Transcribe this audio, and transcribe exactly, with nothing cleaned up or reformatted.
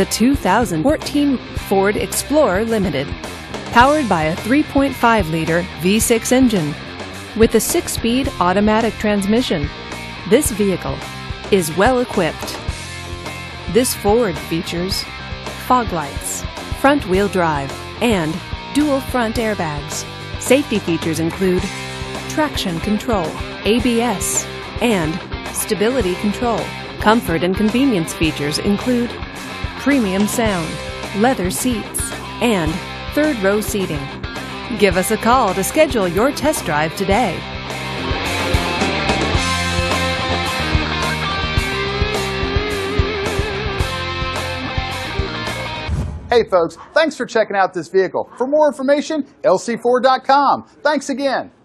the two thousand fourteen Ford Explorer Limited, powered by a three point five liter V six engine with a six-speed automatic transmission. This vehicle is well equipped. This Ford features fog lights, front-wheel drive, and dual front airbags. Safety features include traction control, A B S, and stability control. Comfort and convenience features include premium sound, leather seats, and third row seating. Give us a call to schedule your test drive today. Hey folks, thanks for checking out this vehicle. For more information, L C Ford dot com. Thanks again.